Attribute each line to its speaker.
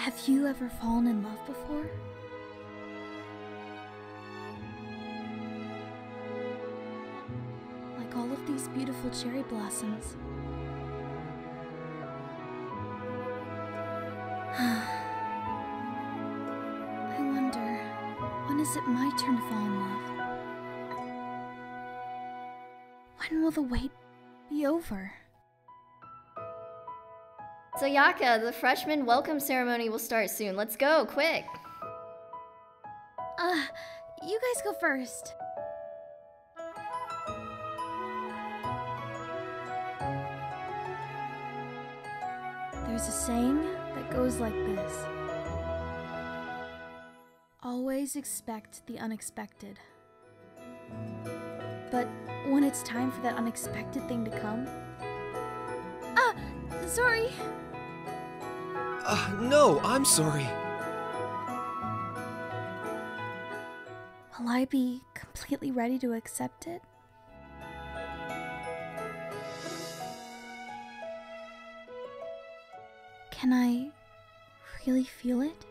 Speaker 1: Have you ever fallen in love before? Like all of these beautiful cherry blossoms. I wonder, when is it my turn to fall in love? When will the wait be over?
Speaker 2: Sayaka, the freshman welcome ceremony will start soon. Let's go, quick!
Speaker 1: You guys go first. There's a saying that goes like this. Always expect the unexpected. But when it's time for that unexpected thing to come... Sorry!
Speaker 3: No, I'm sorry.
Speaker 1: Will I be completely ready to accept it? Can I really feel it?